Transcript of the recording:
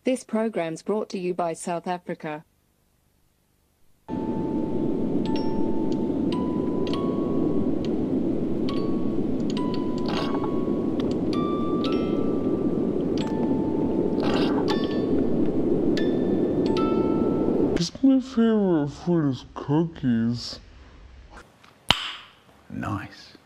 This program's brought to you by South Africa. My favorite food is cookies. Nice.